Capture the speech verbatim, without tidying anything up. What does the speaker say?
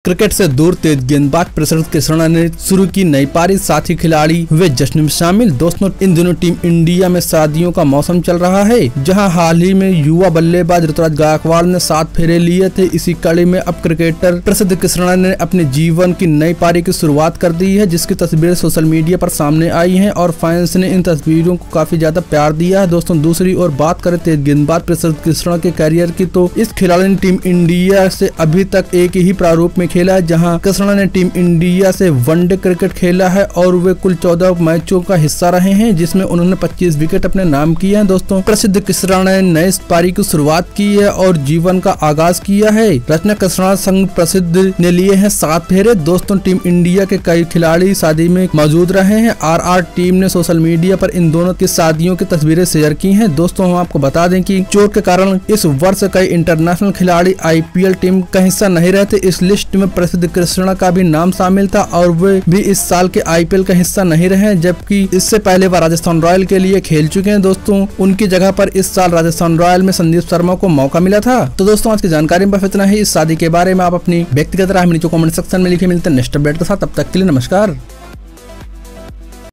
Cricket से दूर तेज गेंदबाज प्रसिद्ध कृष्णा ने शुरू की नई पारी, साथी खिलाड़ी हुए जश्न में शामिल। दोस्तों, इन दिनों टीम इंडिया में शादियों का मौसम चल रहा है, जहां हाल ही में युवा बल्लेबाज ऋतुराज गायकवाड़ ने सात फेरे लिए थे। इसी कड़ी में अब क्रिकेटर प्रसिद्ध कृष्णा ने अपने जीवन की नई पारी की शुरुआत कर दी है, जिसकी तस्वीरें सोशल मीडिया पर सामने आई है और फैंस ने इन तस्वीरों को काफी ज्यादा प्यार दिया है। दोस्तों, दूसरी ओर बात करें तेज गेंदबाज प्रसिद्ध कृष्णा के करियर की, तो इस खिलाड़ी ने टीम इंडिया से अभी तक एक ही प्रारूप में खेला है, जहां कृष्णा ने टीम इंडिया से वनडे क्रिकेट खेला है और वे कुल चौदह मैचों का हिस्सा रहे हैं, जिसमें उन्होंने पच्चीस विकेट अपने नाम किए हैं। दोस्तों, प्रसिद्ध कृष्णा ने नई पारी की शुरुआत की है और जीवन का आगाज किया है। रचना कृष्णा संग प्रसिद्ध ने लिए हैं सात फेरे। दोस्तों, टीम इंडिया के कई खिलाड़ी शादी में मौजूद रहे हैं। आर आर टीम ने सोशल मीडिया पर इन दोनों की शादियों की तस्वीरें शेयर की हैं। दोस्तों, हम आपको बता दें कि चोट के कारण इस वर्ष कई इंटरनेशनल खिलाड़ी आई पी एल टीम का हिस्सा नहीं रहते। इस लिस्ट में प्रसिद्ध कृष्णा का भी नाम शामिल था और वे भी इस साल के आई पी एल का हिस्सा नहीं रहे, जबकि इससे पहले वह राजस्थान रॉयल के लिए खेल चुके हैं। दोस्तों, उनकी जगह पर इस साल राजस्थान रॉयल में संदीप शर्मा को मौका मिला था। तो दोस्तों, आज की जानकारी में बस इतना ही। इस शादी के बारे में आप अपनी व्यक्तिगत राय नीचे कमेंट सेक्शन में लिखे। मिलते हैं नेक्स्ट अपडेट के साथ, तब तक के लिए नमस्कार।